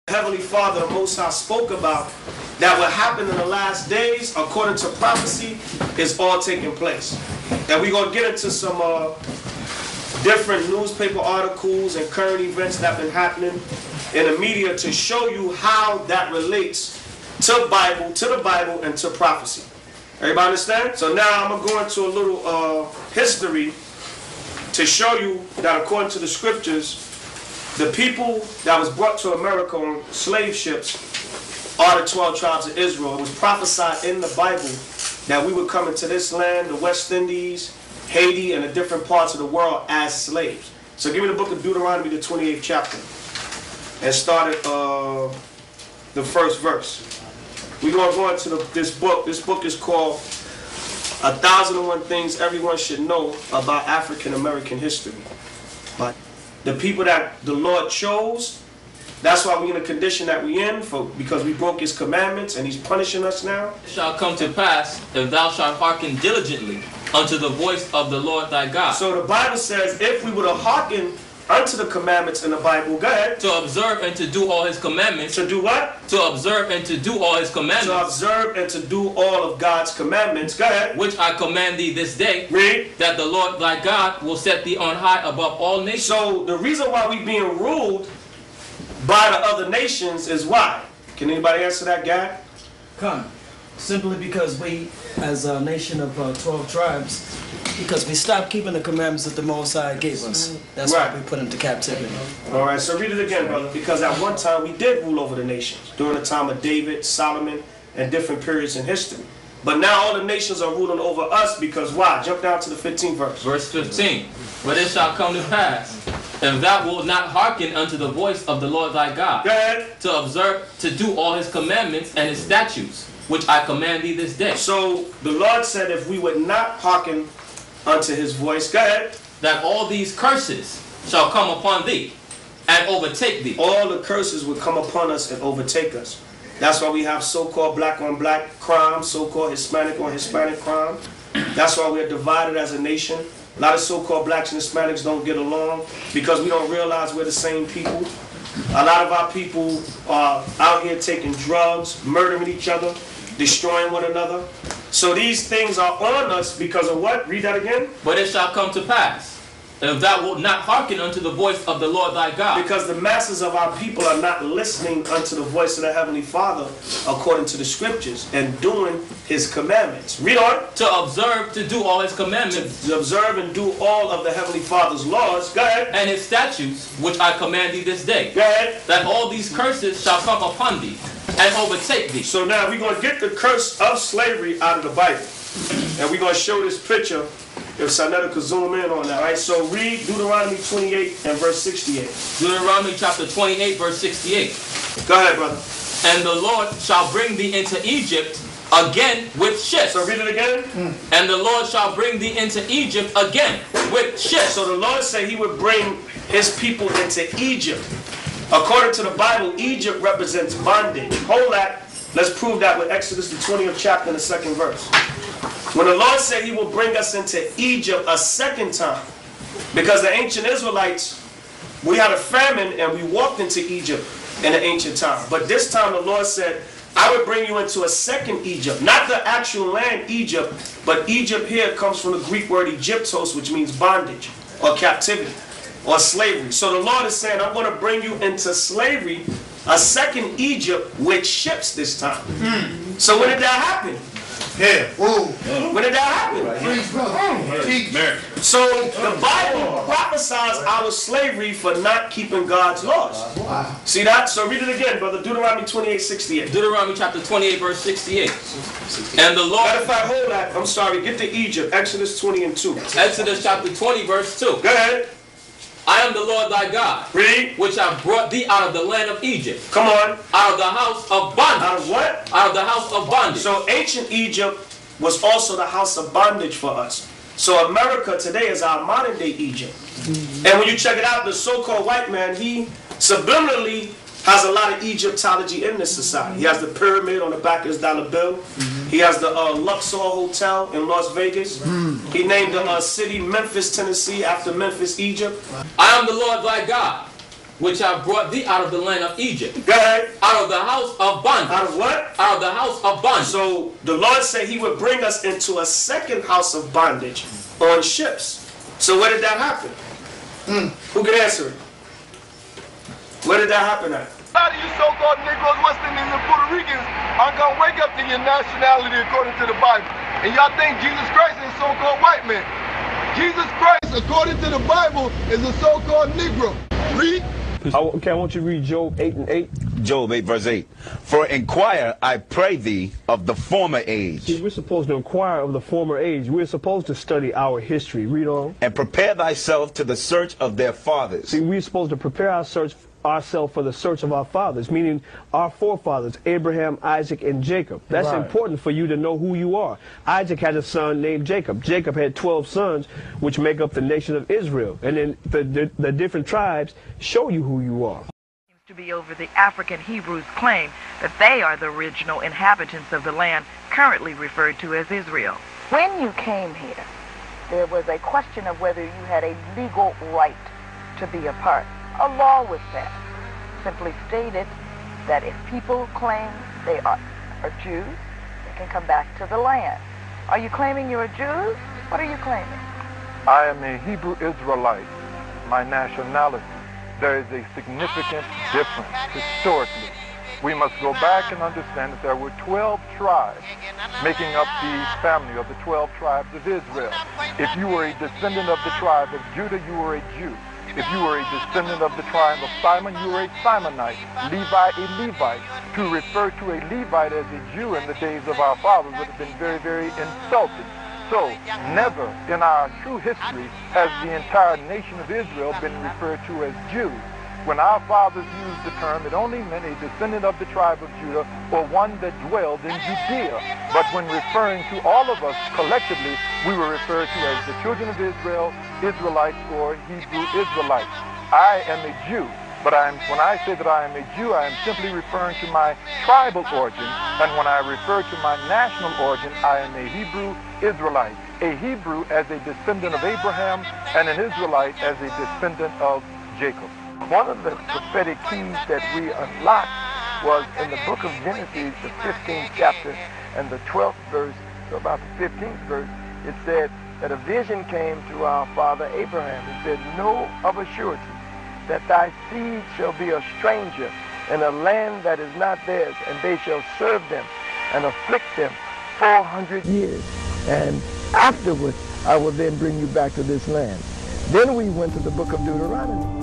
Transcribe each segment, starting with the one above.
Heavenly Father, the Most High, spoke about that what happened in the last days, according to prophecy, is all taking place. And we're going to get into some different newspaper articles and current events that have been happening in the media to show you how that relates to the Bible, and to prophecy. Everybody understand? So now I'm going to go into a little history to show you that according to the scriptures, the people that was brought to America on slave ships are the 12 tribes of Israel. It was prophesied in the Bible that we would come into this land, the West Indies, Haiti, and the different parts of the world as slaves. So give me the book of Deuteronomy, the 28th chapter, and start at the first verse. We're going to go into this book. This book is called 1001 Things Everyone Should Know About African American History. But the people that the Lord chose, that's why we're in the condition that we're in, because we broke His commandments and He's punishing us now. It shall come to pass, if thou shalt hearken diligently unto the voice of the Lord thy God. So the Bible says if we would have hearkened unto the commandments in the Bible, go ahead. To observe and to do all His commandments. To do what? To observe and to do all His commandments. To observe and to do all of God's commandments. Go ahead. Which I command thee this day. Read. That the Lord thy God will set thee on high above all nations. So the reason why we being ruled by the other nations is why? Can anybody answer that, Gad? Come. Simply because we, as a nation of 12 tribes, because we stopped keeping the commandments that the Most High gave us. That's right. why we put into captivity. All right, so read it again, brother. Because at one time we did rule over the nations, during the time of David, Solomon, and different periods in history. But now all the nations are ruling over us because why? Jump down to the 15th verse. Verse 15. But it shall come to pass, if thou wilt not hearken unto the voice of the Lord thy God, go ahead. To observe, to do all His commandments and His statutes, which I command thee this day. So the Lord said if we would not hearken unto His voice, go ahead, that all these curses shall come upon thee and overtake thee. All the curses would come upon us and overtake us. That's why we have so-called black on black crime, so-called Hispanic on Hispanic crime. That's why we're divided as a nation. A lot of so-called blacks and Hispanics don't get along because we don't realize we're the same people. A lot of our people are out here taking drugs, murdering each other, destroying one another. So these things are on us because of what? Read that again. But it shall come to pass, if thou wilt not hearken unto the voice of the Lord thy God. Because the masses of our people are not listening unto the voice of the Heavenly Father according to the scriptures and doing His commandments. Read on. To observe, to do all His commandments. To observe and do all of the Heavenly Father's laws. Go ahead. And His statutes, which I command thee this day. Go ahead. That all these curses shall come upon thee and overtake thee. So now we're going to get the curse of slavery out of the Bible. And we're going to show this picture. If Sanetta could zoom in on that, right? So read Deuteronomy 28 and verse 68. Deuteronomy chapter 28, verse 68. Go ahead, brother. And the Lord shall bring thee into Egypt again with ships. So read it again. And the Lord shall bring thee into Egypt again with ships. So the Lord said He would bring His people into Egypt. According to the Bible, Egypt represents bondage. Hold that. Let's prove that with Exodus the 20th chapter and the 2nd verse. When the Lord said He will bring us into Egypt a second time, because the ancient Israelites, we had a famine and we walked into Egypt in the ancient time. But this time the Lord said, I would bring you into a second Egypt. Not the actual land Egypt, but Egypt here comes from the Greek word Egyptos, which means bondage or captivity or slavery. So the Lord is saying, I'm going to bring you into slavery, a second Egypt with ships this time. So when did that happen? Yeah. Whoa. When did that happen? So the Bible prophesies our slavery for not keeping God's laws. Wow. See that? So read it again, brother. Deuteronomy 28:68. Deuteronomy chapter 28, verse 68. And the Lord... Matter of fact, hold that. I'm sorry. Get to Egypt. Exodus 20 and 2. Exodus chapter 20, verse 2. Go ahead. I am the Lord thy God, Read. which have brought thee out of the land of Egypt. Come on. Out of the house of bondage. Out of what? Out of the house of bondage. So ancient Egypt was also the house of bondage for us. So America today is our modern day Egypt. And when you check it out, the so-called white man, he subliminally has a lot of Egyptology in this society. He has the pyramid on the back of his dollar bill. He has the Luxor Hotel in Las Vegas. He named the city Memphis, Tennessee after Memphis, Egypt. I am the Lord thy God, which I brought thee out of the land of Egypt. Go ahead. Out of the house of bondage. Out of what? Out of the house of bondage. So the Lord said he would bring us into a second house of bondage on ships. So where did that happen? Who can answer it? Where did that happen at? A lot of you so-called Negroes, West Indians, and Puerto Ricans aren't going to wake up to your nationality according to the Bible. And y'all think Jesus Christ is a so-called white man. Jesus Christ, according to the Bible, is a so-called Negro. Read. Okay, I want you to read Job 8 and 8. Job 8 verse 8. For inquire, I pray thee, of the former age. See, we're supposed to inquire of the former age. We're supposed to study our history. Read on. And prepare thyself to the search of their fathers. See, we're supposed to prepare ourselves for the search of our fathers, meaning our forefathers, Abraham, Isaac, and Jacob. That's Right. important for you to know who you are. Isaac had a son named Jacob. Jacob had 12 sons, which make up the nation of Israel. And then the different tribes show you who you are. To be over the African Hebrews' claim that they are the original inhabitants of the land currently referred to as Israel. When you came here, there was a question of whether you had a legal right to be a part. A law was passed, simply stated that if people claim they are Jews, they can come back to the land. Are you claiming you're Jews? What are you claiming? I am a Hebrew Israelite. My nationality. There is a significant difference historically. We must go back and understand that there were 12 tribes making up the family of the 12 tribes of Israel. If you were a descendant of the tribe of Judah, you were a Jew. If you were a descendant of the tribe of Simon, you were a Simonite. Levi, a Levite. To refer to a Levite as a Jew in the days of our fathers would have been very, very insulting. So, never in our true history has the entire nation of Israel been referred to as Jews. When our fathers used the term, it only meant a descendant of the tribe of Judah or one that dwelled in Judea. But when referring to all of us collectively, we were referred to as the children of Israel, Israelites, or Hebrew Israelites. I am a Jew, but when I say that I am a Jew, I am simply referring to my tribal origin. And when I refer to my national origin, I am a Hebrew Israelite. A Hebrew as a descendant of Abraham, and an Israelite as a descendant of Jacob. One of the prophetic keys that we unlocked was in the book of Genesis, the 15th chapter and the 12th verse, so about the 15th verse, it said that a vision came to our father Abraham. It said, know of a surety that thy seed shall be a stranger in a land that is not theirs, and they shall serve them and afflict them 400 years. And afterwards, I will then bring you back to this land. Then we went to the book of Deuteronomy.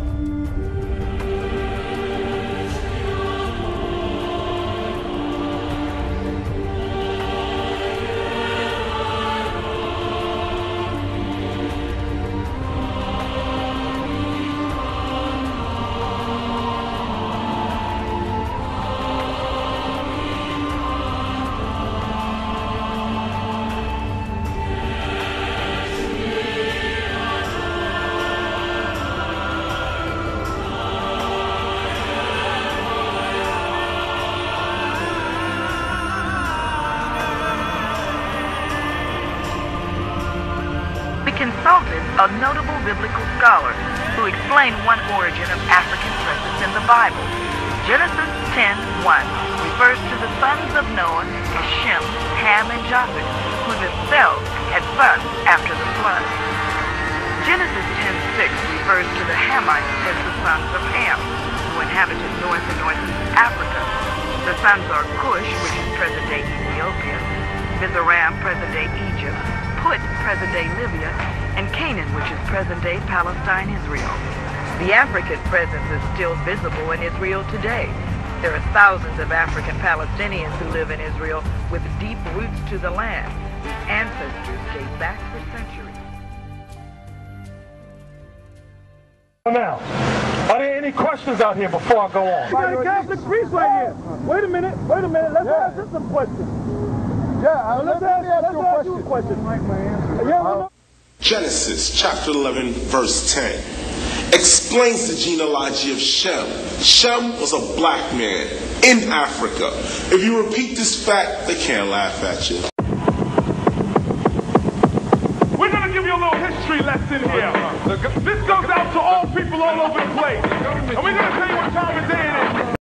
Consulted a notable biblical scholar who explained one origin of African presence in the Bible. Genesis 10:1 refers to the sons of Noah as Shem, Ham, and Japheth, who themselves had sons after the flood. Genesis 10:6 refers to the Hamites as the sons of Ham, who inhabited North and Northeast Africa. The sons are Cush, which is present-day Ethiopia, Mizraim, present-day Egypt, Put, present-day Libya, and Canaan, which is present-day Palestine, Israel. The African presence is still visible in Israel today. There are thousands of African Palestinians who live in Israel with deep roots to the land, whose ancestors date back for centuries. Now, are there any questions out here before I go on? We got a Catholic priest right here. Wait a minute. Let's ask him some questions. Yeah, let's ask you a question. Genesis chapter 11 verse 10 explains the genealogy of Shem. Shem was a black man in Africa. If you repeat this fact, they can't laugh at you. We're going to give you a little history lesson. in here. This goes out to all people all over the place. And we're going to tell you what time of day it is.